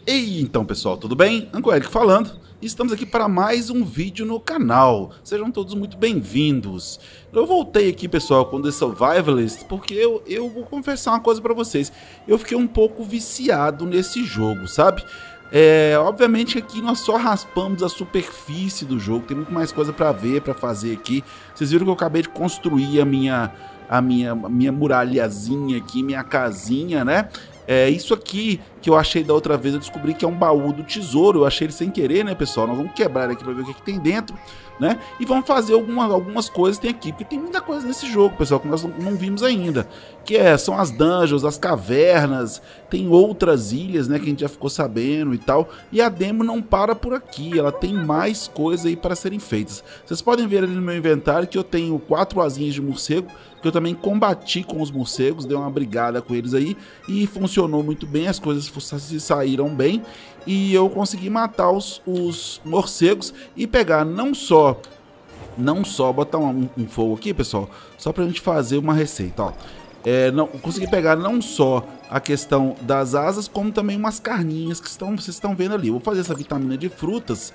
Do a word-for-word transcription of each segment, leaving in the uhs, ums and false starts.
E então, pessoal, tudo bem? Uncle Eric falando. Estamos aqui para mais um vídeo no canal. Sejam todos muito bem-vindos. Eu voltei aqui, pessoal, com The Survivalist, porque eu, eu vou confessar uma coisa para vocês. Eu fiquei um pouco viciado nesse jogo, sabe? É, obviamente aqui nós só raspamos a superfície do jogo. Tem muito mais coisa para ver, para fazer aqui. Vocês viram que eu acabei de construir a minha, a minha, a minha muralhazinha aqui, minha casinha, né? É, isso aqui que eu achei da outra vez, eu descobri que é um baú do tesouro. Eu achei ele sem querer, né, pessoal? Nós vamos quebrar aqui para ver o que, que tem dentro, né? E vamos fazer alguma, algumas coisas que tem aqui, porque tem muita coisa nesse jogo, pessoal, que nós não, não vimos ainda. Que é, são as dungeons, as cavernas, tem outras ilhas, né, que a gente já ficou sabendo e tal. E a demo não para por aqui, ela tem mais coisa aí para serem feitas. Vocês podem ver ali no meu inventário que eu tenho quatro asinhas de morcego, que eu também combati com os morcegos, dei uma brigada com eles aí e funcionou muito bem, as coisas se saíram bem e eu consegui matar os, os morcegos e pegar não só, não só, botar um, um fogo aqui, pessoal, só pra gente fazer uma receita, ó. É, não, consegui pegar não só a questão das asas, como também umas carninhas que estão, vocês estão vendo ali. Eu vou fazer essa vitamina de frutas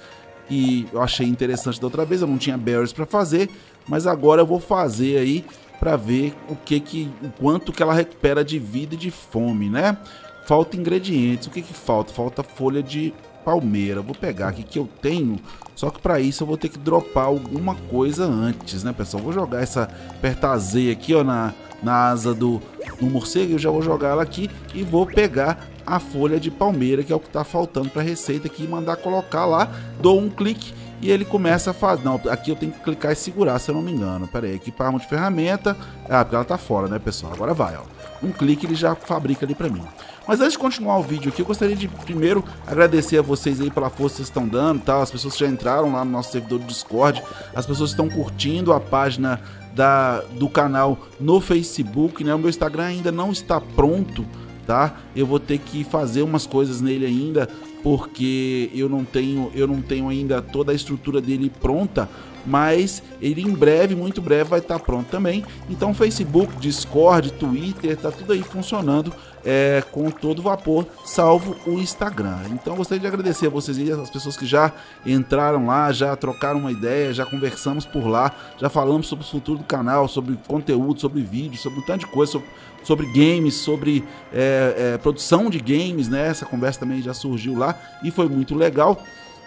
e eu achei interessante da outra vez, eu não tinha berries para fazer, mas agora eu vou fazer aí para ver o que que, o quanto que ela recupera de vida e de fome, né? Falta ingredientes. O que que falta? Falta folha de palmeira. Vou pegar aqui que eu tenho, só que para isso eu vou ter que dropar alguma coisa antes, né, pessoal? Vou jogar essa apertar Z aqui, ó, na, na asa do, do morcego. Eu já vou jogar ela aqui e vou pegar a folha de palmeira, que é o que tá faltando para receita aqui, e mandar colocar lá. Dou um clique e ele começa a fazer. Não, aqui eu tenho que clicar e segurar, se eu não me engano. Pera aí, equipar arma de ferramenta. Ah, porque ela tá fora, né, pessoal? Agora vai, ó. Um clique ele já fabrica ali pra mim. Mas antes de continuar o vídeo aqui, eu gostaria de primeiro agradecer a vocês aí pela força que vocês estão dando, tá? As pessoas que já entraram lá no nosso servidor do Discord, as pessoas que estão curtindo a página da, do canal no Facebook, né? O meu Instagram ainda não está pronto, tá? Eu vou ter que fazer umas coisas nele ainda, porque eu não tenho, eu não tenho ainda toda a estrutura dele pronta, mas ele em breve, muito breve, vai estar pronto também. Então Facebook, Discord, Twitter, tá tudo aí funcionando é, com todo vapor, salvo o Instagram. Então gostaria de agradecer a vocês aí, as pessoas que já entraram lá, já trocaram uma ideia, já conversamos por lá, já falamos sobre o futuro do canal, sobre conteúdo, sobre vídeo, sobre um tanto de coisa, sobre, sobre games, sobre é, é, produção de games, né? Essa conversa também já surgiu lá e foi muito legal.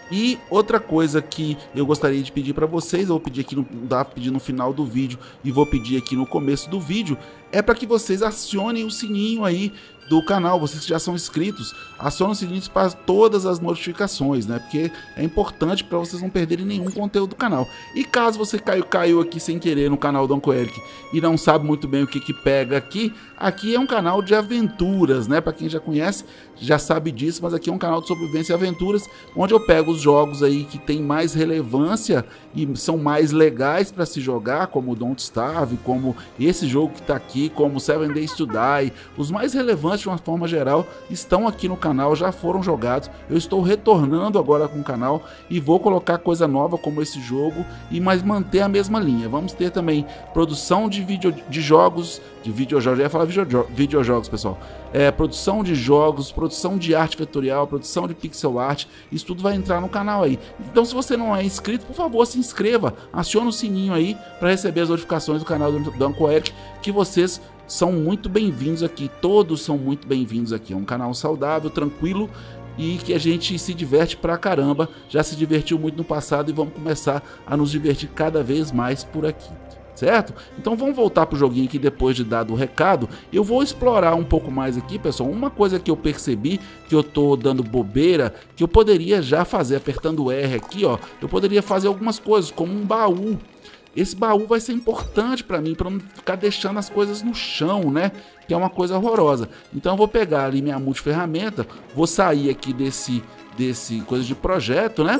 E outra coisa que eu gostaria de pedir para vocês, eu vou pedir aqui no, vou pedir no final do vídeo e vou pedir aqui no começo do vídeo, é para que vocês acionem o sininho aí do canal. Vocês que já são inscritos, acionem o sininho para todas as notificações, né? Porque é importante para vocês não perderem nenhum conteúdo do canal. E caso você caiu, caiu aqui sem querer no canal do Uncle Eric e não sabe muito bem o que que pega aqui, aqui é um canal de aventuras, né? Para quem já conhece, já sabe disso, mas aqui é um canal de sobrevivência e aventuras, onde eu pego os jogos aí que tem mais relevância e são mais legais para se jogar, como Don't Starve, como esse jogo que tá aqui, como Seven Days to Die, os mais relevantes de uma forma geral estão aqui no canal, já foram jogados. Eu estou retornando agora com o canal e vou colocar coisa nova como esse jogo, e mas manter a mesma linha. Vamos ter também produção de vídeo de jogos, de videojogos, eu ia falar videojogos, videojogos pessoal. É, produção de jogos, produção de arte vetorial, produção de pixel art, isso tudo vai entrar no canal aí. Então se você não é inscrito, por favor, se inscreva, acione o sininho aí para receber as notificações do canal do, do Uncle Eric, que vocês são muito bem-vindos aqui, todos são muito bem-vindos aqui. É um canal saudável, tranquilo e que a gente se diverte pra caramba. Já se divertiu muito no passado e vamos começar a nos divertir cada vez mais por aqui, certo? Então vamos voltar pro joguinho aqui depois de dado o recado. Eu vou explorar um pouco mais aqui, pessoal. Uma coisa que eu percebi que eu tô dando bobeira, que eu poderia já fazer apertando o R aqui, ó. Eu poderia fazer algumas coisas, como um baú. Esse baú vai ser importante para mim, para não ficar deixando as coisas no chão, né? Que é uma coisa horrorosa. Então eu vou pegar ali minha multiferramenta, vou sair aqui desse, desse coisa de projeto, né?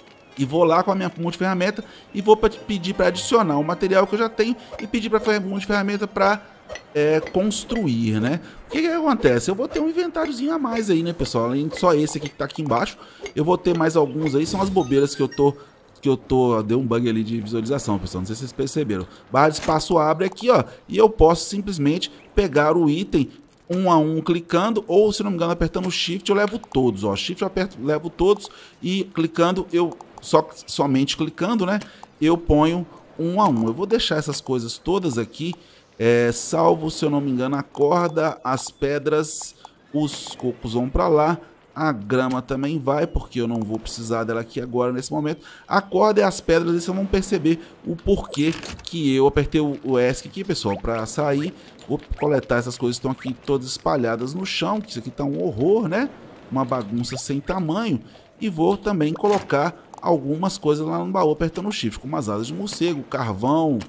E vou lá com a minha multiferramenta e vou pedir para adicionar o material que eu já tenho e pedir para a multiferramenta para é, construir, né? O que que acontece? Eu vou ter um inventáriozinho a mais aí, né, pessoal? Além de só esse aqui que tá aqui embaixo, eu vou ter mais alguns aí, são as bobeiras que eu tô... que eu tô, deu um bug ali de visualização, pessoal, não sei se vocês perceberam. Barra de espaço abre aqui, ó, e eu posso simplesmente pegar o item um a um clicando, ou se não me engano apertando o Shift eu levo todos, ó, Shift eu aperto, levo todos e clicando, eu só, somente clicando, né, eu ponho um a um. Eu vou deixar essas coisas todas aqui, é, salvo, se eu não me engano, a corda, as pedras, os cocos vão para lá, a grama também vai, porque eu não vou precisar dela aqui agora, nesse momento. A corda e as pedras, vocês vão perceber o porquê que eu apertei o, o ESC aqui, pessoal, para sair. Vou coletar essas coisas que estão aqui todas espalhadas no chão, que isso aqui tá um horror, né? Uma bagunça sem tamanho. E vou também colocar algumas coisas lá no baú, apertando o Shift, como as asas de morcego, carvão,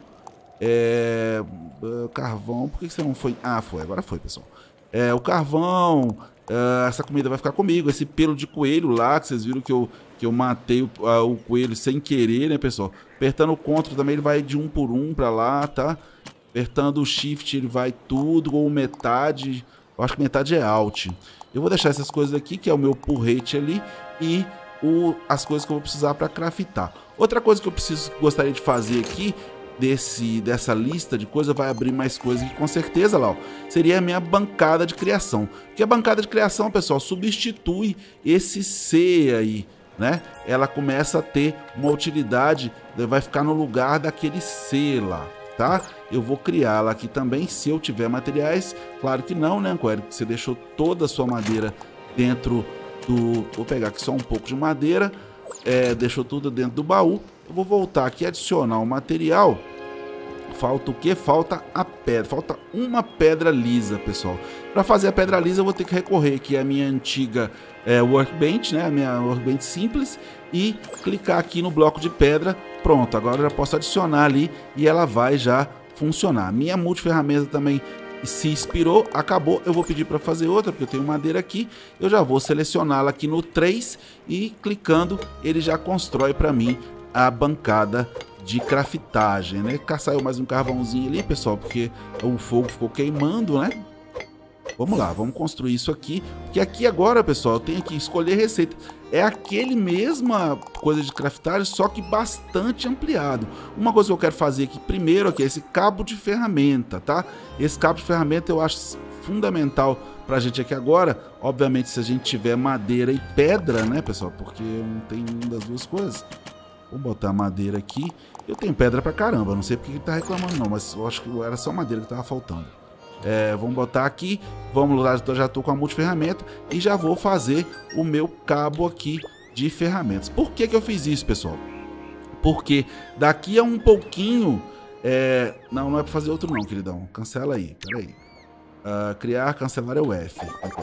é... carvão, por que você não foi? Ah, foi, agora foi, pessoal. É, o carvão... Uh, essa comida vai ficar comigo. Esse pelo de coelho lá, que vocês viram que eu, que eu matei o, uh, o coelho sem querer, né, pessoal? Apertando o CTRL também ele vai de um por um pra lá, tá? Apertando o Shift ele vai tudo, ou metade. Eu acho que metade é Alt. Eu vou deixar essas coisas aqui, que é o meu porrete ali, e o, as coisas que eu vou precisar pra craftar. Outra coisa que eu preciso, gostaria de fazer aqui, Desse, dessa lista de coisas, vai abrir mais coisas que com certeza lá, ó, seria a minha bancada de criação. Porque a bancada de criação, pessoal, substitui esse C aí, né? Ela começa a ter uma utilidade, vai ficar no lugar daquele C lá, tá? Eu vou criá-la aqui também, se eu tiver materiais. Claro que não, né, Ancoero? Você deixou toda a sua madeira dentro do... Vou pegar aqui só um pouco de madeira, é, deixou tudo dentro do baú. Eu vou voltar aqui e adicionar o material. Falta o que? Falta a pedra. Falta uma pedra lisa, pessoal. Para fazer a pedra lisa eu vou ter que recorrer aqui à minha antiga é, workbench, né? A minha workbench simples. E clicar aqui no bloco de pedra. Pronto, agora eu já posso adicionar ali e ela vai já funcionar. Minha multiferramenta também se expirou, acabou. Eu vou pedir para fazer outra, porque eu tenho madeira aqui. Eu já vou selecioná-la aqui no três e clicando ele já constrói para mim a bancada de craftagem, né? Saiu mais um carvãozinho ali, pessoal, porque o fogo ficou queimando, né? Vamos lá, vamos construir isso aqui, porque aqui agora, pessoal, eu tenho que escolher receita. É aquele mesma coisa de craftagem, só que bastante ampliado. Uma coisa que eu quero fazer aqui primeiro aqui é esse cabo de ferramenta, tá? Esse cabo de ferramenta eu acho fundamental pra gente aqui agora. Obviamente, se a gente tiver madeira e pedra, né, pessoal? Porque eu não tenho nenhuma das duas coisas. Vou botar madeira aqui. Eu tenho pedra pra caramba, não sei porque ele tá reclamando não, mas eu acho que era só madeira que tava faltando. É, vamos botar aqui, vamos lá, já tô com a multiferramenta e já vou fazer o meu cabo aqui de ferramentas. Por que que eu fiz isso, pessoal? Porque daqui a um pouquinho... É... Não, não é pra fazer outro não, queridão. Cancela aí, peraí. Uh, criar, cancelar é o F.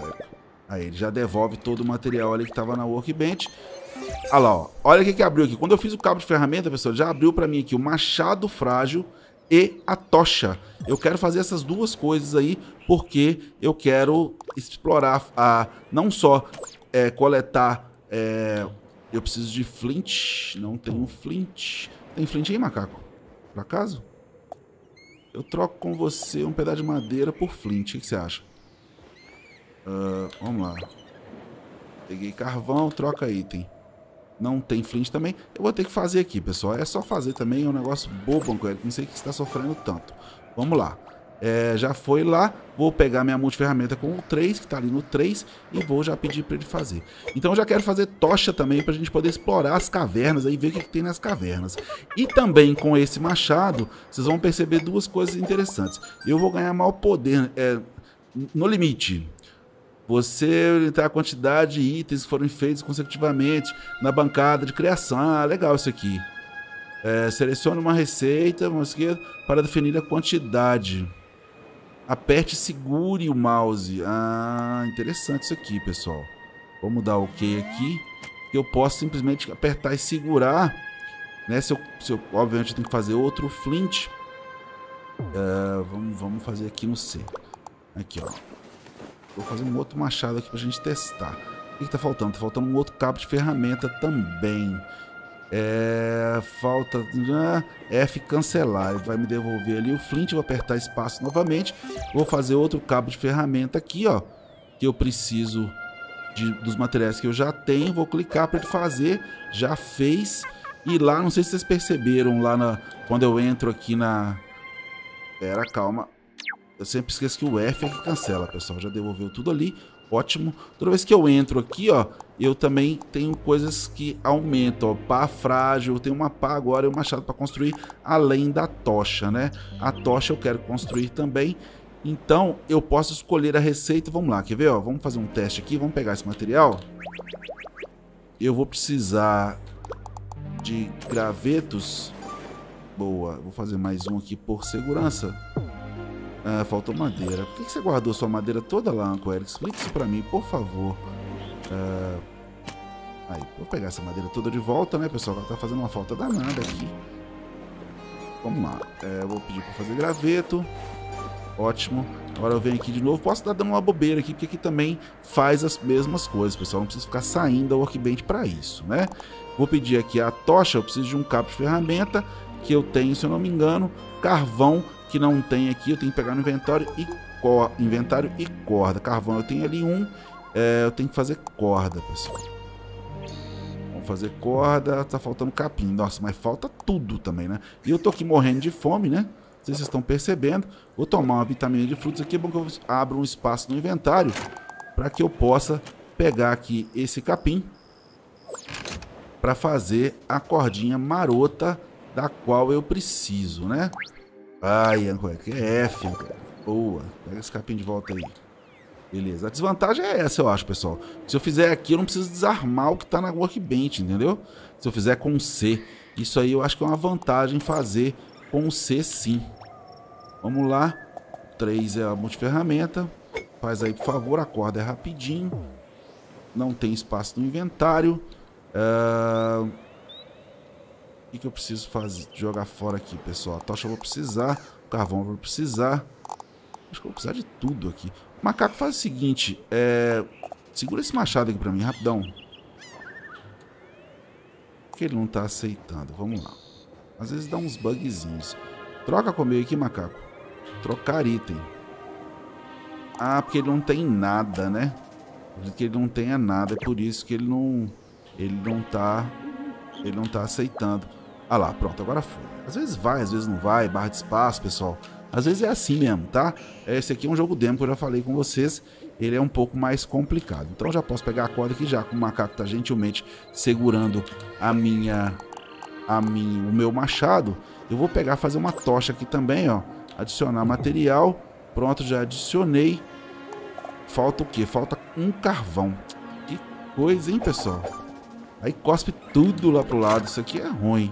Aí, ele já devolve todo o material ali que tava na workbench. Olha lá, ó. Olha o que que abriu aqui. Quando eu fiz o cabo de ferramenta, pessoal, já abriu para mim aqui o machado frágil e a tocha. Eu quero fazer essas duas coisas aí porque eu quero explorar a não só é, coletar. É, eu preciso de flint. Não tenho flint. Tem flint aí, macaco? Por acaso? Eu troco com você um pedaço de madeira por flint. O que você acha? Uh, vamos lá. Peguei carvão, troca item. Não tem flint também. Eu vou ter que fazer aqui, pessoal. É só fazer também. É um negócio bobo, não sei que está sofrendo tanto. Vamos lá. É, já foi lá. Vou pegar minha multiferramenta com o três, que está ali no três. E vou já pedir para ele fazer. Então eu já quero fazer tocha também, para a gente poder explorar as cavernas aí, ver o que, que tem nas cavernas. E também com esse machado, vocês vão perceber duas coisas interessantes. Eu vou ganhar maior poder é, no limite. Você limitar a quantidade de itens que foram feitos consecutivamente na bancada de criação. Ah, legal isso aqui. É, selecione uma receita para definir a quantidade. Aperte e segure o mouse. Ah, interessante isso aqui, pessoal. Vamos dar OK aqui. Eu posso simplesmente apertar e segurar. Né? Se eu, se eu, obviamente eu tenho que fazer outro flint. É, vamos, vamos fazer aqui no C. Aqui, ó. Vou fazer um outro machado aqui pra gente testar. O que, que tá faltando? Tá faltando um outro cabo de ferramenta também. É... Falta... F cancelar. Ele vai me devolver ali o flint. Vou apertar espaço novamente. Vou fazer outro cabo de ferramenta aqui, ó. Que eu preciso de, dos materiais que eu já tenho. Vou clicar para ele fazer. Já fez. E lá, não sei se vocês perceberam lá na... Quando eu entro aqui na... Pera, calma. Eu sempre esqueço que o F é que cancela, pessoal. Já devolveu tudo ali. Ótimo. Toda vez que eu entro aqui, ó, eu também tenho coisas que aumentam, ó. Pá frágil, eu tenho uma pá agora e um machado para construir, além da tocha, né? A tocha eu quero construir também. Então, eu posso escolher a receita. Vamos lá, quer ver, ó? Vamos fazer um teste aqui. Vamos pegar esse material. Eu vou precisar de gravetos. Boa. Vou fazer mais um aqui por segurança. Ah, faltou madeira. Por que que você guardou sua madeira toda lá, Uncle Eric? Explique isso pra mim, por favor. Ah, aí, vou pegar essa madeira toda de volta, né, pessoal? Ela tá fazendo uma falta danada aqui. Vamos lá. É, eu vou pedir pra fazer graveto. Ótimo. Agora eu venho aqui de novo. Posso estar dando uma bobeira aqui, porque aqui também faz as mesmas coisas, pessoal. Não precisa ficar saindo da workbench para isso, né? Vou pedir aqui a tocha. Eu preciso de um cabo de ferramenta, que eu tenho, se eu não me engano. Carvão, que não tem aqui. Eu tenho que pegar no inventário e, cor... inventário e corda. Carvão eu tenho ali um. É, eu tenho que fazer corda, pessoal. Vamos fazer corda. Tá faltando capim. Nossa, mas falta tudo também, né? E eu tô aqui morrendo de fome, né? Não sei se vocês estão percebendo. Vou tomar uma vitamina de frutos aqui. É bom que eu abra um espaço no inventário para que eu possa pegar aqui esse capim para fazer a cordinha marota da qual eu preciso, né? Ai, que é F, cara. Boa. Pega esse capim de volta aí. Beleza. A desvantagem é essa, eu acho, pessoal. Se eu fizer aqui, eu não preciso desarmar o que tá na workbench, entendeu? Se eu fizer com C. Isso aí eu acho que é uma vantagem fazer com C, sim. Vamos lá. três é a multiferramenta. Faz aí, por favor. A corda é rapidinho. Não tem espaço no inventário. Uh... O que, que eu preciso fazer? Jogar fora aqui, pessoal. A tocha eu vou precisar. O carvão eu vou precisar. Acho que eu vou precisar de tudo aqui. O macaco faz o seguinte. É... Segura esse machado aqui pra mim, rapidão. Por que ele não tá aceitando? Vamos lá. Às vezes dá uns bugzinhos. Troca comigo aqui, macaco. Trocar item. Ah, porque ele não tem nada, né? Porque ele não tenha nada. É por isso que ele não... Ele não tá... Ele não tá aceitando. Ah lá, pronto, agora foi. Às vezes vai, às vezes não vai. Barra de espaço, pessoal. Às vezes é assim mesmo, tá? Esse aqui é um jogo demo que eu já falei com vocês. Ele é um pouco mais complicado. Então eu já posso pegar a corda aqui já. Com o macaco tá gentilmente segurando a minha... A minha, o meu machado. Eu vou pegar, fazer uma tocha aqui também, ó. Adicionar material. Pronto, já adicionei. Falta o quê? Falta um carvão. Que coisa, hein, pessoal? Aí cospe tudo lá pro lado. Isso aqui é ruim.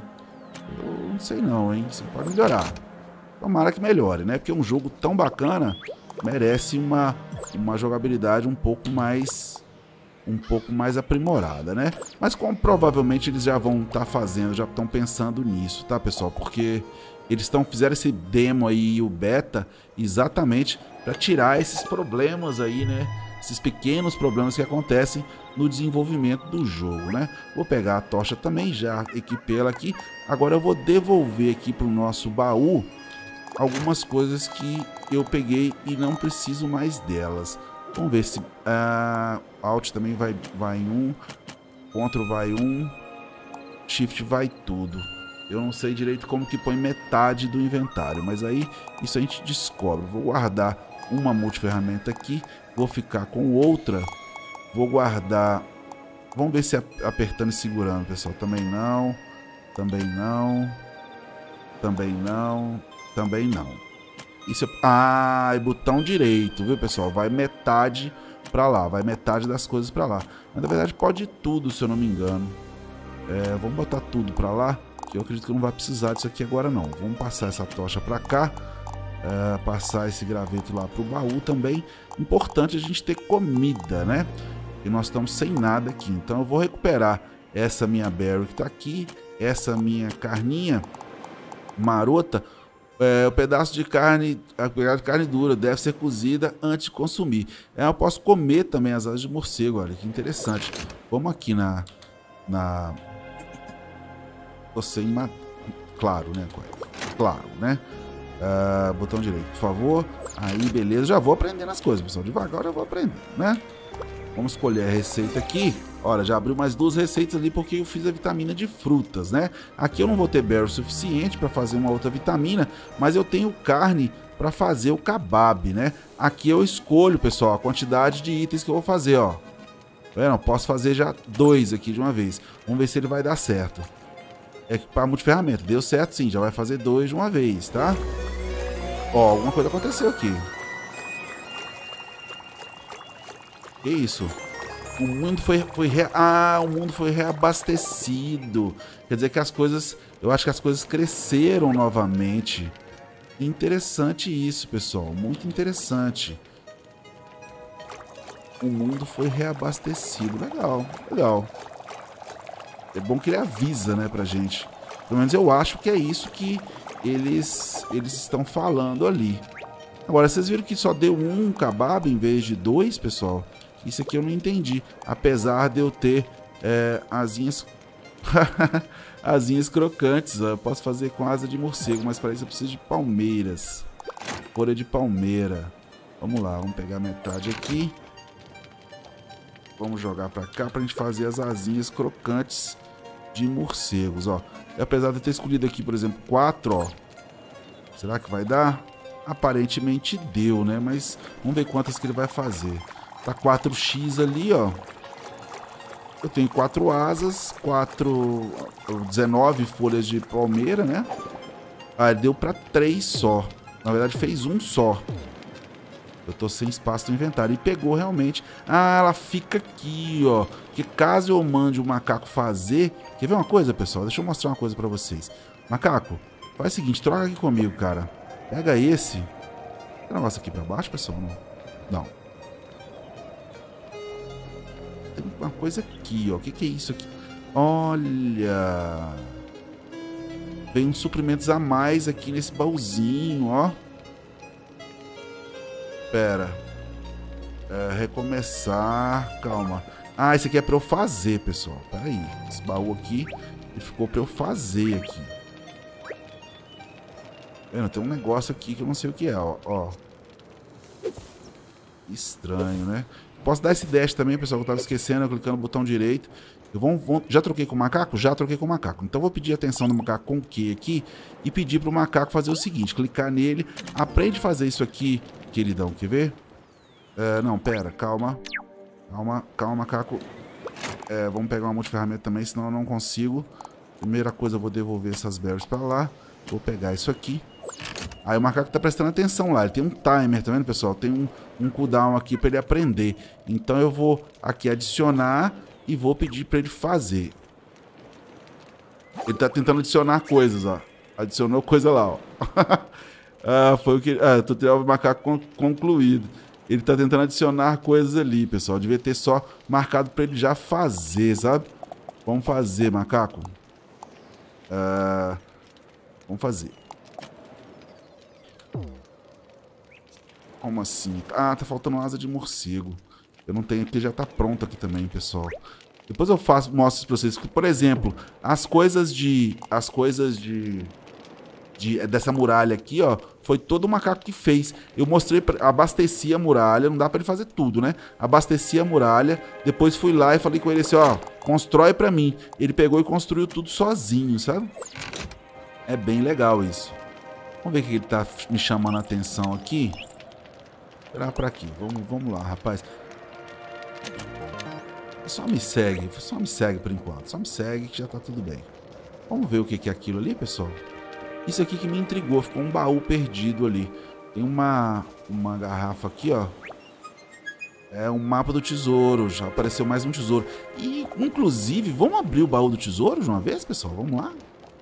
Eu não sei não, hein? Isso pode melhorar. Tomara que melhore, né? Porque um jogo tão bacana merece uma, uma jogabilidade um pouco mais... um pouco mais aprimorada, né? Mas como provavelmente eles já vão estar tá fazendo, já estão pensando nisso, tá, pessoal? Porque eles estão fizeram esse demo aí, o beta, exatamente para tirar esses problemas aí, né? Esses pequenos problemas que acontecem no desenvolvimento do jogo, né? Vou pegar a tocha também, já equipei ela aqui. Agora eu vou devolver aqui para o nosso baú algumas coisas que eu peguei e não preciso mais delas. Vamos ver se... Uh, Alt também vai, vai em um. Ctrl vai um. Shift vai tudo. Eu não sei direito como que põe metade do inventário. Mas aí isso a gente descobre. Vou guardar uma multiferramenta aqui. Vou ficar com outra. Vou guardar... Vamos ver se apertando e segurando, pessoal. Também não. Também não. Também não. Também não. Isso é... Ah, é botão direito, viu, pessoal? Vai metade pra lá, vai metade das coisas pra lá. Mas na verdade pode tudo, se eu não me engano. É, vamos botar tudo pra lá, que eu acredito que não vai precisar disso aqui agora não. Vamos passar essa tocha pra cá. É, passar esse graveto lá pro baú também. Importante a gente ter comida, né? E nós estamos sem nada aqui. Então eu vou recuperar essa minha berry que tá aqui. Essa minha carninha marota. É, o pedaço de carne, a pedaço de carne dura deve ser cozida antes de consumir. É, eu posso comer também as asas de morcego, olha que interessante. Vamos aqui na... na... Você em... Claro, né? Claro, né? Uh, botão direito, por favor. Aí, beleza. Já vou aprendendo as coisas, pessoal. Devagar eu vou aprendendo, né? Vamos escolher a receita aqui. Olha, já abriu mais duas receitas ali porque eu fiz a vitamina de frutas, né? Aqui eu não vou ter berry suficiente para fazer uma outra vitamina, mas eu tenho carne para fazer o kebab, né? Aqui eu escolho, pessoal, a quantidade de itens que eu vou fazer, ó. Eu posso fazer já dois aqui de uma vez. Vamos ver se ele vai dar certo. Equipar multiferramenta. Deu certo sim, já vai fazer dois de uma vez, tá? Ó, alguma coisa aconteceu aqui. Que isso? O mundo foi, foi re... Ah, o mundo foi reabastecido. Quer dizer que as coisas... Eu acho que as coisas cresceram novamente. Interessante isso, pessoal. Muito interessante. O mundo foi reabastecido. Legal, legal. É bom que ele avisa, né, pra gente. Pelo menos eu acho que é isso que eles, eles estão falando ali. Agora, vocês viram que só deu um kebab em vez de dois, pessoal? Isso aqui eu não entendi. Apesar de eu ter é, asinhas... asinhas crocantes. Ó. Eu posso fazer com asa de morcego, mas para isso eu preciso de palmeiras. Folha de palmeira. Vamos lá, vamos pegar metade aqui. Vamos jogar para cá para a gente fazer as asinhas crocantes de morcegos, ó. E apesar de eu ter escolhido aqui, por exemplo, quatro, ó. Será que vai dar? Aparentemente deu, né? Mas vamos ver quantas que ele vai fazer. Tá quatro x ali, ó. Eu tenho quatro asas, quatro, dezenove folhas de palmeira, né? Ah, deu pra três só. Na verdade, fez um só. Eu tô sem espaço no inventário. E pegou realmente. Ah, ela fica aqui, ó. Porque caso eu mande o macaco fazer... Quer ver uma coisa, pessoal? Deixa eu mostrar uma coisa pra vocês. Macaco, faz o seguinte, troca aqui comigo, cara. Pega esse. Tem um negócio aqui pra baixo, pessoal? Não. Não. Tem uma coisa aqui, ó. O que, que é isso aqui? Olha. Tem uns suprimentos a mais aqui nesse baúzinho, ó. Pera. É, recomeçar. Calma. Ah, esse aqui é pra eu fazer, pessoal. Pera aí. Esse baú aqui, ele ficou pra eu fazer aqui. Vendo? Tem um negócio aqui que eu não sei o que é, ó. ó. Estranho, né? Posso dar esse dash também, pessoal, que eu tava esquecendo, eu clicando no botão direito. Eu vou, vou, já troquei com o macaco? Já troquei com o macaco. Então eu vou pedir atenção do macaco com o Q aqui e pedir pro macaco fazer o seguinte, clicar nele, aprende a fazer isso aqui, queridão, quer ver? É, não, pera, calma. Calma, calma, macaco. É, vamos pegar uma multiferramenta também, senão eu não consigo. Primeira coisa, eu vou devolver essas berries pra lá. Vou pegar isso aqui. Aí o macaco tá prestando atenção lá. Ele tem um timer, tá vendo, pessoal? Tem um, um cooldown aqui pra ele aprender. Então eu vou aqui adicionar e vou pedir pra ele fazer. Ele tá tentando adicionar coisas, ó. Adicionou coisa lá, ó. Ah, foi o que... Ah, tutorial do macaco concluído. Ele tá tentando adicionar coisas ali, pessoal. Devia ter só marcado pra ele já fazer, sabe? Vamos fazer, macaco. Ah, vamos fazer. Como assim? Ah, tá faltando asa de morcego. Eu não tenho, porque já tá pronto aqui também, pessoal. Depois eu faço, mostro isso pra vocês. Por exemplo, as coisas de... As coisas de... de dessa muralha aqui, ó. Foi todo o macaco que fez. Eu mostrei, pra, abasteci a muralha. Não dá pra ele fazer tudo, né? Abasteci a muralha. Depois fui lá e falei com ele assim, ó. Constrói pra mim. Ele pegou e construiu tudo sozinho, sabe? É bem legal isso. Vamos ver o que ele tá me chamando a atenção aqui. Esperar pra aqui. Vamos, vamos lá, rapaz. Só me segue. Só me segue por enquanto. Só me segue que já tá tudo bem. Vamos ver o que é aquilo ali, pessoal. Isso aqui que me intrigou. Ficou um baú perdido ali. Tem uma, uma garrafa aqui, ó. É um mapa do tesouro. Já apareceu mais um tesouro. E, inclusive, vamos abrir o baú do tesouro de uma vez, pessoal? Vamos lá.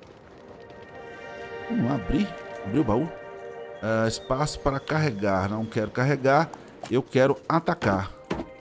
Vamos lá abrir. Abrir o baú. Uh, espaço para carregar. Não quero carregar. Eu quero atacar.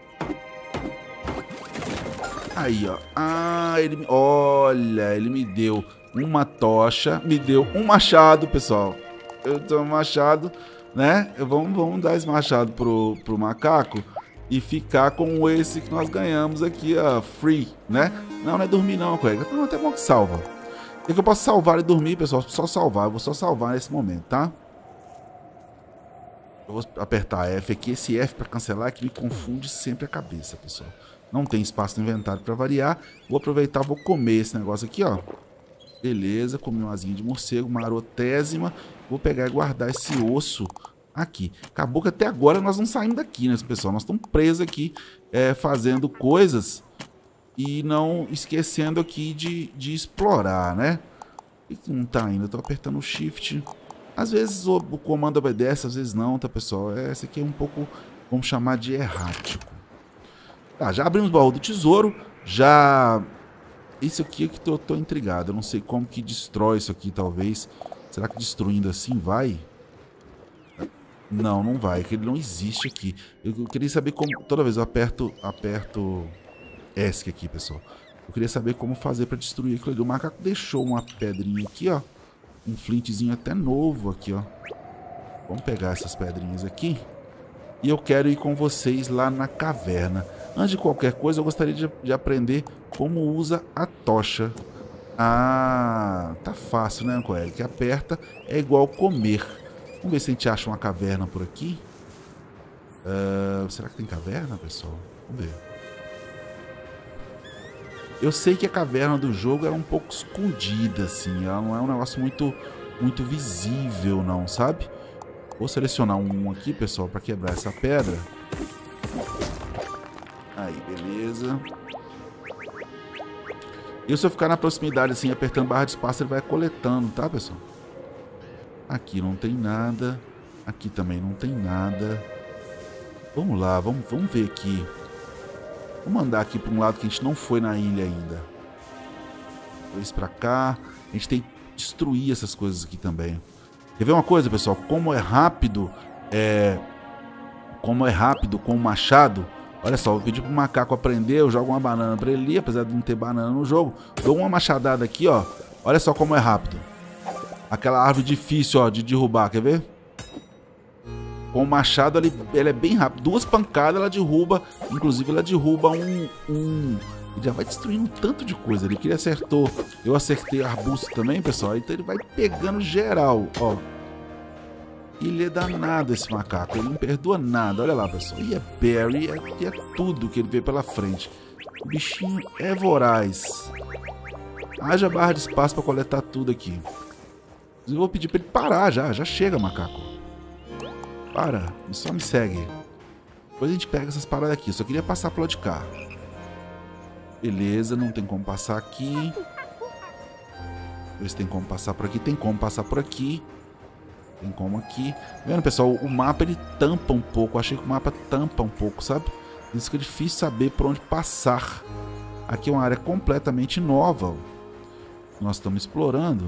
Aí, ó. Ah, ele... Olha, ele me deu uma tocha. Me deu um machado, pessoal. Eu tenho um machado, né? Vamos, vamos dar esse machado pro, pro macaco. E ficar com esse que nós ganhamos aqui, ó. Free, né? Não, não é dormir não, colega. Não, até bom que salva. É que eu posso salvar e dormir, pessoal. Só salvar. Eu vou só salvar nesse momento, tá? Eu vou apertar F aqui. Esse F para cancelar é que me confunde sempre a cabeça, pessoal. Não tem espaço no inventário para variar. Vou aproveitar, vou comer esse negócio aqui, ó. Beleza, comi uma asinha de morcego, marotésima. Vou pegar e guardar esse osso aqui. Acabou que até agora nós não saímos daqui, né, pessoal? Nós estamos presos aqui, é, fazendo coisas e não esquecendo aqui de, de explorar, né? E não tá ainda, eu tô apertando o Shift. Às vezes o, o comando obedece, às vezes não, tá, pessoal? É, esse aqui é um pouco, vamos chamar de errático. Tá, já abrimos o baú do tesouro, já... Isso aqui é que eu tô intrigado, eu não sei como que destrói isso aqui, talvez. Será que destruindo assim vai? Não, não vai, que ele não existe aqui. Eu, eu queria saber como... Toda vez eu aperto, aperto E S C aqui, pessoal. Eu queria saber como fazer pra destruir aquilo ali. O macaco deixou uma pedrinha aqui, ó. Um flintzinho até novo aqui, ó. Vamos pegar essas pedrinhas aqui. E eu quero ir com vocês lá na caverna. Antes de qualquer coisa, eu gostaria de, de aprender como usa a tocha. Ah, tá fácil, né, Coelho? Que aperta é igual comer. Vamos ver se a gente acha uma caverna por aqui. Uh, será que tem caverna, pessoal? Vamos ver. Eu sei que a caverna do jogo é um pouco escondida, assim. Ela não é um negócio muito, muito visível, não, sabe? Vou selecionar um aqui, pessoal, para quebrar essa pedra. Aí, beleza. E se eu ficar na proximidade, assim, apertando barra de espaço, ele vai coletando, tá, pessoal? Aqui não tem nada. Aqui também não tem nada. Vamos lá, vamos, vamos ver aqui. Vamos andar aqui para um lado que a gente não foi na ilha ainda. Dois para cá. A gente tem que destruir essas coisas aqui também. Quer ver uma coisa, pessoal? Como é rápido, é... Como é rápido com o machado. Olha só, eu pedi pro macaco aprender, eu jogo uma banana para ele ali, apesar de não ter banana no jogo. Dou uma machadada aqui, ó. Olha só como é rápido. Aquela árvore difícil, ó, de derrubar, quer ver? Com o machado, ele, ele é bem rápido. Duas pancadas, ela derruba. Inclusive, ela derruba um... um... Ele já vai destruindo um tanto de coisa ali. Que ele acertou. Eu acertei arbusto também, pessoal. Então ele vai pegando geral, ó. Ele é danado, esse macaco. Ele não perdoa nada. Olha lá, pessoal. E é berry, é, é tudo que ele vê pela frente. O bichinho é voraz. Haja barra de espaço para coletar tudo aqui. Eu vou pedir para ele parar já. Já chega, macaco. Para. Só me segue. Depois a gente pega essas paradas aqui. Eu só queria passar pro lado de cá. Beleza, não tem como passar aqui. Ver se tem como passar por aqui. Tem como passar por aqui. Tem como aqui. Vendo, pessoal? O mapa ele tampa um pouco. Eu achei que o mapa tampa um pouco, sabe? Isso que é difícil saber por onde passar. Aqui é uma área completamente nova. Nós estamos explorando.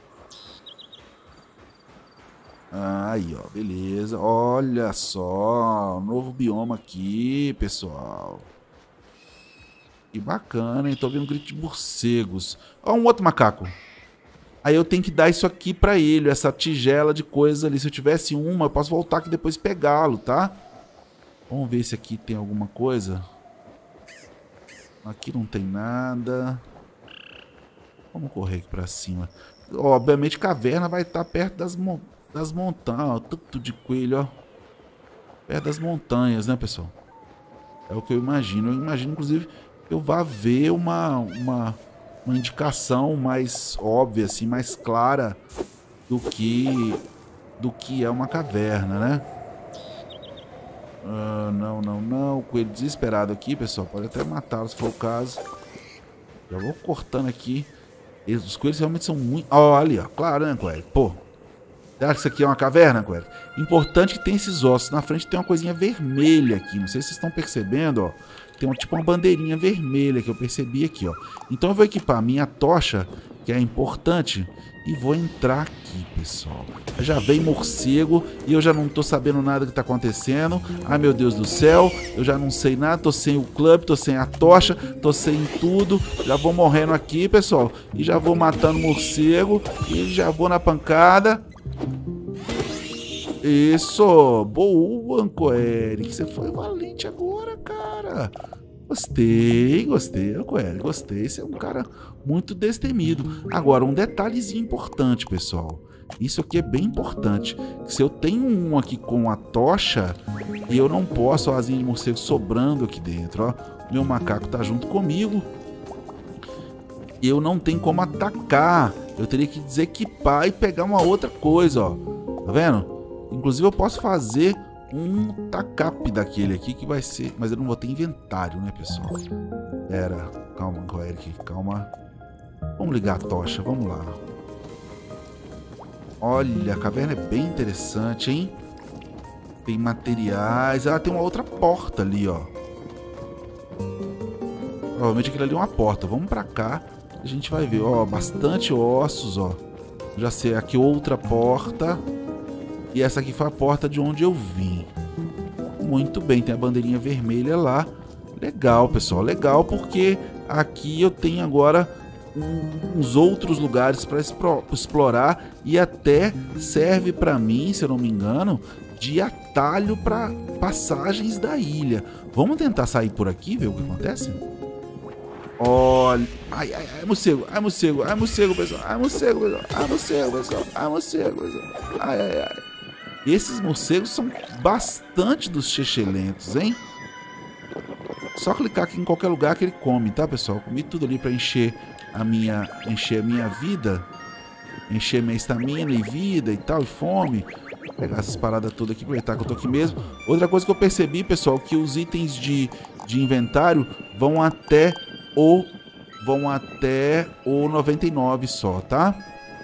Aí, ó. Beleza. Olha só. Novo bioma aqui, pessoal. Que bacana, hein? Tô vendo grito de morcegos. Ó, um outro macaco. Aí eu tenho que dar isso aqui pra ele, essa tigela de coisas ali. Se eu tivesse uma, eu posso voltar aqui depois pegá-lo, tá? Vamos ver se aqui tem alguma coisa. Aqui não tem nada. Vamos correr aqui pra cima. Obviamente, caverna vai estar perto das, mon das montanhas. Ó, tanto de coelho, ó. Perto das montanhas, né, pessoal? É o que eu imagino. Eu imagino, inclusive... eu vá ver uma, uma, uma indicação mais óbvia, assim, mais clara do que, do que é uma caverna, né? Uh, não, não, não. Coelho desesperado aqui, pessoal. Pode até matá-lo se for o caso. Já vou cortando aqui. Eles, os coelhos realmente são muito... Ó, ali, ó. Claro, né, coelho? Pô. Será que isso aqui é uma caverna, coelho? Importante que tem esses ossos. Na frente tem uma coisinha vermelha aqui. Não sei se vocês estão percebendo, ó. Tem uma, tipo uma bandeirinha vermelha que eu percebi aqui, ó. Então eu vou equipar a minha tocha, que é importante, e vou entrar aqui, pessoal. Já vem morcego e eu já não tô sabendo nada que tá acontecendo. Ai, meu Deus do céu, eu já não sei nada. Tô sem o clube, tô sem a tocha, tô sem tudo. Já vou morrendo aqui, pessoal. E já vou matando morcego e já vou na pancada. Isso, boa, Ancoeric. Você foi valente agora, cara. Gostei, gostei, Ancoeric, gostei. Você é um cara muito destemido. Agora, um detalhezinho importante, pessoal. Isso aqui é bem importante. Se eu tenho um aqui com a tocha, e eu não posso, ó, asinha de morcego sobrando aqui dentro, ó. Meu macaco tá junto comigo. Eu não tenho como atacar. Eu teria que desequipar e pegar uma outra coisa, ó. Tá vendo? Inclusive eu posso fazer um tacape daquele aqui que vai ser... Mas eu não vou ter inventário, né, pessoal? Pera, calma, Eric, calma. Vamos ligar a tocha, vamos lá. Olha, a caverna é bem interessante, hein? Tem materiais. Ah, tem uma outra porta ali, ó. Provavelmente aquilo ali é uma porta. Vamos pra cá. A gente vai ver, ó, bastante ossos, ó. Já sei, aqui outra porta. E essa aqui foi a porta de onde eu vim. Muito bem, tem a bandeirinha vermelha lá. Legal, pessoal, legal, porque aqui eu tenho agora um, uns outros lugares para explorar. E até serve para mim, se eu não me engano, de atalho para passagens da ilha. Vamos tentar sair por aqui, ver o que acontece? Olha, ai, ai, ai, morcego, ai, morcego, ai, morcego, pessoal, ai, morcego, pessoal, ai, morcego, pessoal, ai, morcego, pessoal, ai, ai, ai. Esses morcegos são bastante dos chechelentos, hein? Só clicar aqui em qualquer lugar que ele come, tá, pessoal? Comi tudo ali pra encher a minha, encher a minha vida, encher minha estamina e vida e tal, e fome. Vou pegar essas paradas todas aqui, aproveitar que eu tô aqui mesmo. Outra coisa que eu percebi, pessoal, que os itens de, de inventário vão até o vão até o noventa e nove só, tá?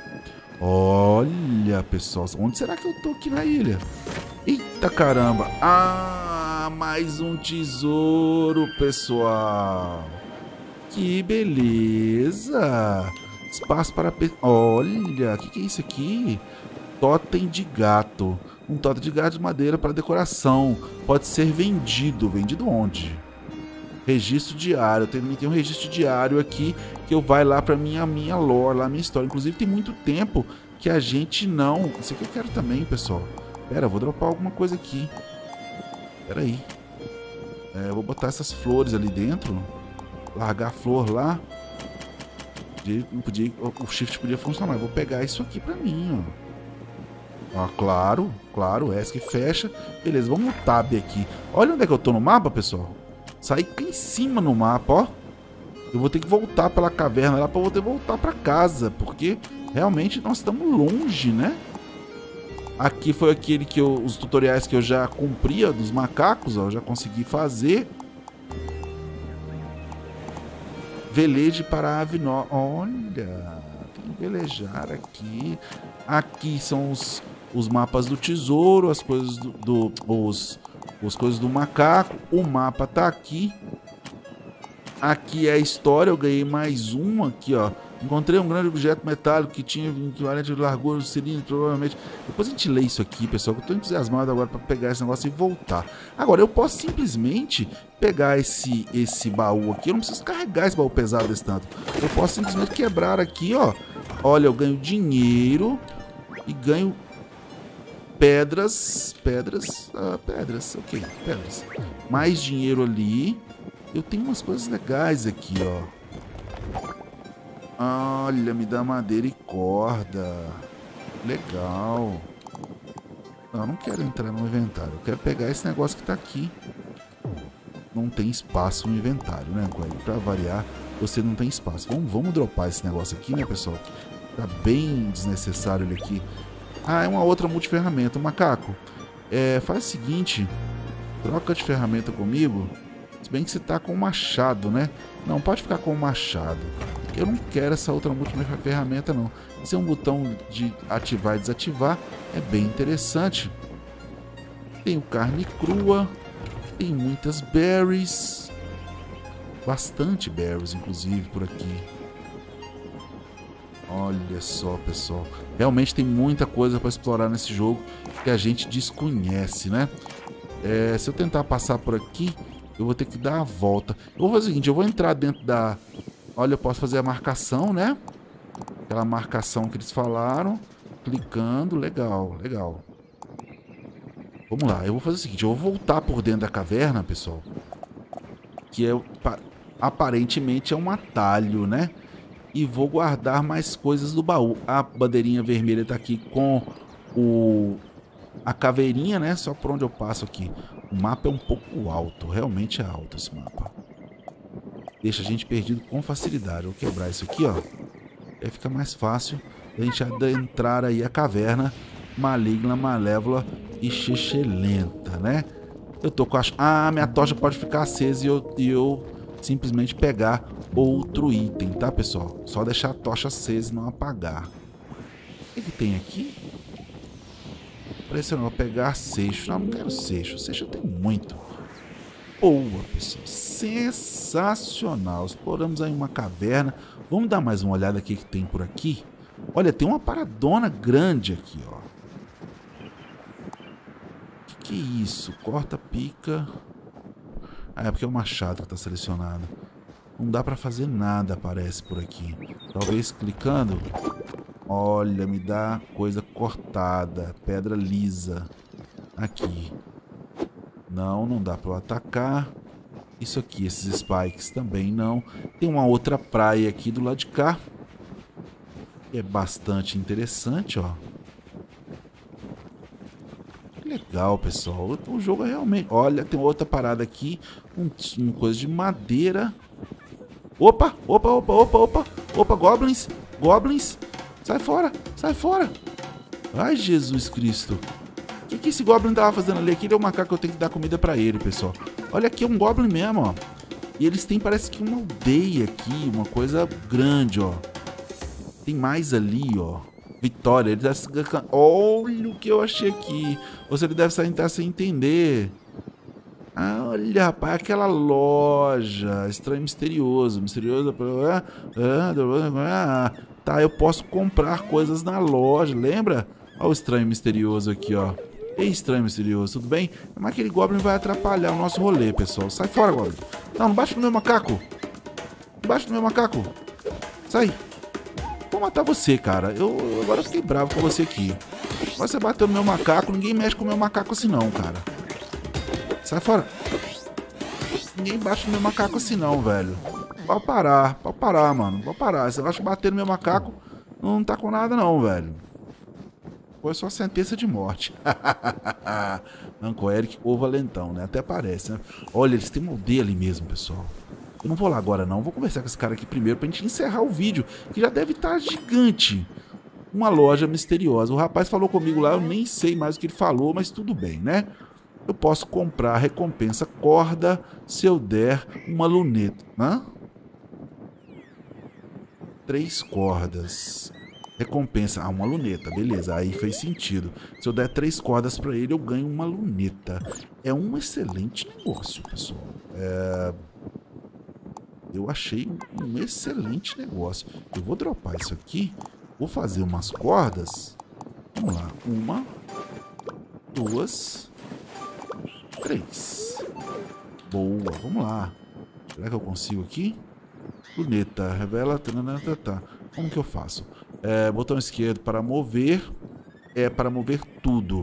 Olha, pessoal, onde será que eu tô aqui na ilha? Eita caramba! Ah, mais um tesouro, pessoal! Que beleza! Espaço para... Pe... Olha, o que, que é isso aqui? Totem de gato. Um totem de gato de madeira para decoração. Pode ser vendido. Vendido onde? Registro diário. Tem, tem um registro diário aqui que eu vai lá para minha minha lore, lá minha história. Inclusive tem muito tempo que a gente não... Isso aqui eu quero também, pessoal. Pera, eu vou dropar alguma coisa aqui. Pera aí. É, eu vou botar essas flores ali dentro. Largar a flor lá. Podia, podia, o shift podia funcionar. Eu vou pegar isso aqui pra mim, ó. Ó, claro, claro. Essa que fecha. Beleza, vamos no tab aqui. Olha onde é que eu tô no mapa, pessoal. Saí aqui em cima no mapa, ó. Eu vou ter que voltar pela caverna lá pra poder voltar pra casa. Porque realmente nós estamos longe, né? Aqui foi aquele que eu, os tutoriais que eu já cumpria dos macacos, ó. Eu já consegui fazer. Veleje para a Avinó. Olha, tem que velejar aqui. Aqui são os, os mapas do tesouro, as coisas do, do os, os coisas do macaco. O mapa tá aqui. Aqui é a história. Eu ganhei mais um aqui, ó. Encontrei um grande objeto metálico que tinha equivalente de largura do cilindro, provavelmente. Depois a gente lê isso aqui, pessoal, que eu tô entusiasmado agora para pegar esse negócio e voltar. Agora, eu posso simplesmente pegar esse, esse baú aqui. Eu não preciso carregar esse baú pesado desse tanto. Eu posso simplesmente quebrar aqui, ó. Olha, eu ganho dinheiro e ganho pedras. Pedras. Ah, pedras, ok, pedras. Mais dinheiro ali. Eu tenho umas coisas legais aqui, ó. Olha, me dá madeira e corda. Legal. Não, eu não quero entrar no inventário. Eu quero pegar esse negócio que tá aqui. Não tem espaço no inventário, né, Coelho? Pra variar, você não tem espaço. Vamos, vamos dropar esse negócio aqui, né, pessoal? Tá bem desnecessário ele aqui. Ah, é uma outra multiferramenta. Macaco, é, faz o seguinte. Troca de ferramenta comigo. Se bem que você tá com o machado, né? Não, pode ficar com o machado. Eu não quero essa outra multiferramenta, não. Esse é um botão de ativar e desativar. É bem interessante. Tem carne crua. Tem muitas berries. Bastante berries, inclusive, por aqui. Olha só, pessoal. Realmente tem muita coisa para explorar nesse jogo que a gente desconhece, né? É, se eu tentar passar por aqui, eu vou ter que dar a volta. Eu vou fazer o seguinte, eu vou entrar dentro da... Olha, eu posso fazer a marcação, né? Aquela marcação que eles falaram. Clicando, legal, legal. Vamos lá, eu vou fazer o seguinte, eu vou voltar por dentro da caverna, pessoal. Que é, aparentemente é um atalho, né? e vou guardar mais coisas do baú. A bandeirinha vermelha tá aqui com o a caveirinha, né? Só por onde eu passo aqui. O mapa é um pouco alto, realmente é alto esse mapa. Deixa a gente perdido com facilidade. Vou quebrar isso aqui, ó. Aí fica mais fácil a gente adentrar aí a caverna maligna, malévola e xixelenta, né? Eu tô com a... Ah, minha tocha pode ficar acesa e eu, e eu simplesmente pegar outro item, tá, pessoal? Só deixar a tocha acesa e não apagar. O que que tem aqui? Parece não, vou pegar seixo. Não, não quero seixo. Seixo eu tenho muito. Boa, pessoal. Sensacional. Exploramos aí uma caverna. Vamos dar mais uma olhada aqui que tem por aqui. Olha, tem uma paradona grande aqui, ó. Que que é isso? Corta, pica. Ah, é porque é o machado que tá selecionado. Não dá pra fazer nada, parece, por aqui. Talvez clicando. Olha, me dá coisa cortada. Pedra lisa. Aqui. Não, não dá pra eu atacar. Isso aqui, esses spikes também não. Tem uma outra praia aqui do lado de cá. É bastante interessante, ó. Legal, pessoal. O jogo é realmente... Olha, tem outra parada aqui. Um, uma coisa de madeira. Opa, opa, opa, opa, opa. Opa, goblins. Goblins. Sai fora, sai fora. Ai, Jesus Cristo. O que, que esse goblin tava fazendo ali? Aquele é o macaco que eu tenho que dar comida pra ele, pessoal. Olha aqui, é um goblin mesmo, ó. E eles têm, parece que uma aldeia aqui. Uma coisa grande, ó. Tem mais ali, ó. Vitória. Ele deve... Olha o que eu achei aqui. Você deve estar sem entender. Ah, olha, rapaz, aquela loja. Estranho misterioso. Misterioso. Ah, tá, eu posso comprar coisas na loja. Lembra? Olha o estranho misterioso aqui, ó. Ei, estranho misterioso, tudo bem? Mas aquele goblin vai atrapalhar o nosso rolê, pessoal. Sai fora, goblin. Não, não bate no meu macaco. Não bate no meu macaco. Sai. Vou matar você, cara. Eu, eu agora fiquei bravo com você aqui. Você bateu no meu macaco. Ninguém mexe com o meu macaco assim não, cara. Sai fora. Ninguém bate no meu macaco assim não, velho. Pode parar. Pode parar, mano. Pode parar. Você acha que bater no meu macaco não tá com nada não, velho. Foi só sentença de morte. Uncle Eric ou Valentão, né? Até parece, né? Olha, eles têm uma aldeia ali mesmo, pessoal. Eu não vou lá agora não, vou conversar com esse cara aqui primeiro pra gente encerrar o vídeo, que já deve estar gigante. Uma loja misteriosa. O rapaz falou comigo lá, eu nem sei mais o que ele falou, mas tudo bem, né? Eu posso comprar recompensa corda se eu der uma luneta. Hã? Três cordas. Recompensa. Ah, uma luneta, beleza, aí fez sentido. Se eu der três cordas pra ele, eu ganho uma luneta. É um excelente negócio, pessoal. É... Eu achei um excelente negócio. Eu vou dropar isso aqui. Vou fazer umas cordas. Vamos lá. Uma. Duas. Três. Boa. Vamos lá. Será que eu consigo aqui? Luneta. Revela. Tá. Como que eu faço? É, botão esquerdo para mover. É para mover tudo.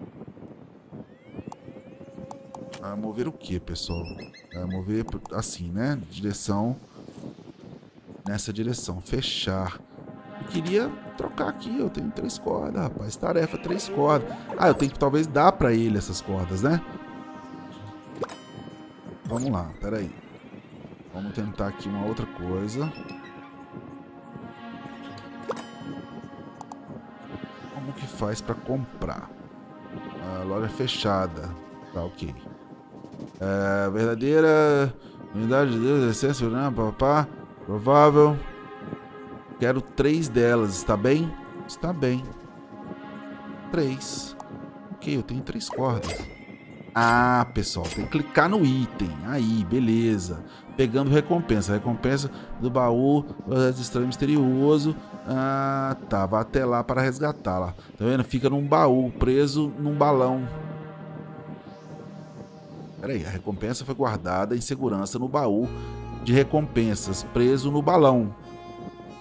Para mover o que, pessoal? É mover assim, né? Direção. Nessa direção. Fechar. Eu queria trocar aqui. Eu tenho três cordas, rapaz. Tarefa, três cordas. Ah, eu tenho que talvez dar pra ele essas cordas, né? Vamos lá, peraí. Vamos tentar aqui uma outra coisa. Como que faz pra comprar? A loja fechada. Tá, ok. É, verdadeira unidade de Deus, excesso, né, papá? Provável. Quero três delas, está bem? Está bem. Três. Ok, eu tenho três cordas. Ah, pessoal, tem que clicar no item. Aí, beleza. Pegando recompensa. Recompensa do baú estranho misterioso. Ah, tá. Vai até lá para resgatá-la. Tá vendo? Fica num baú, preso num balão. Pera aí, a recompensa foi guardada em segurança no baú de recompensas, preso no balão.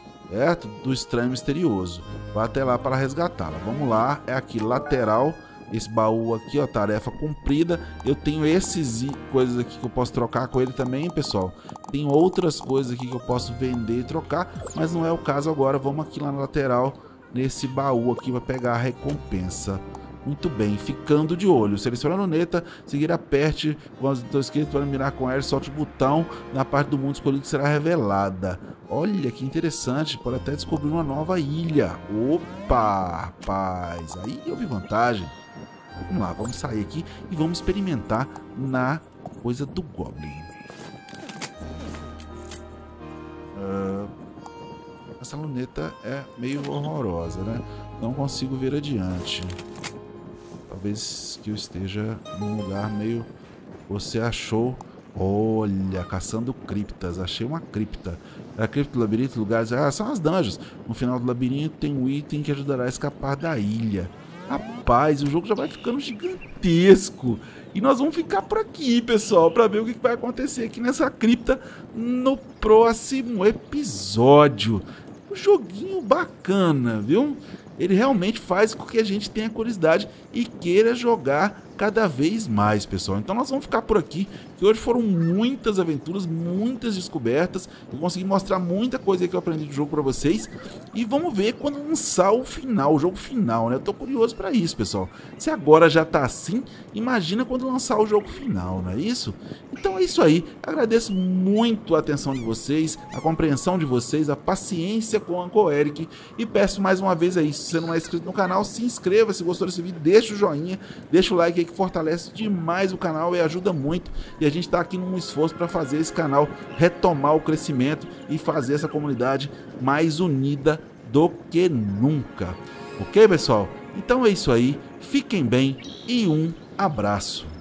Certo? Do estranho misterioso. Vai até lá para resgatá-la. Vamos lá, é aqui, lateral esse baú aqui, ó, tarefa cumprida. Eu tenho esses coisas aqui que eu posso trocar com ele também, pessoal. Tem outras coisas aqui que eu posso vender e trocar, mas não é o caso agora. Vamos aqui lá na lateral, nesse baú aqui, vai pegar a recompensa. Muito bem, ficando de olho. Selecione a luneta, seguir aperte com os dois esquerdos para mirar com R, solte o botão na parte do mundo escolhido que será revelada. Olha que interessante, pode até descobrir uma nova ilha. Opa, rapaz, aí eu vi vantagem. Vamos lá, vamos sair aqui e vamos experimentar na coisa do Goblin. Uh, essa luneta é meio horrorosa, né? Não consigo ver adiante. Talvez que eu esteja num lugar meio... Você achou... Olha, caçando criptas. Achei uma cripta. A cripta do labirinto, lugares... Ah, são as dungeons. No final do labirinto tem um item que ajudará a escapar da ilha. Rapaz, o jogo já vai ficando gigantesco. E nós vamos ficar por aqui, pessoal, para ver o que vai acontecer aqui nessa cripta no próximo episódio. Um joguinho bacana, viu? Ele realmente faz com que a gente tenha curiosidade e queira jogar cada vez mais, pessoal. Então nós vamos ficar por aqui, que hoje foram muitas aventuras, muitas descobertas. Eu consegui mostrar muita coisa que eu aprendi do jogo para vocês. E vamos ver quando lançar o final, o jogo final, né? Eu tô curioso para isso, pessoal. Se agora já tá assim, imagina quando lançar o jogo final, não é isso? Então é isso aí. Agradeço muito a atenção de vocês, a compreensão de vocês, a paciência com o Uncle Eric. E peço mais uma vez aí, se você não é inscrito no canal, se inscreva. Se gostou desse vídeo, deixa o joinha, deixa o like aí que fortalece demais o canal e ajuda muito. E a gente está aqui num esforço para fazer esse canal retomar o crescimento e fazer essa comunidade mais unida do que nunca. Ok, pessoal? Então é isso aí. Fiquem bem e um abraço.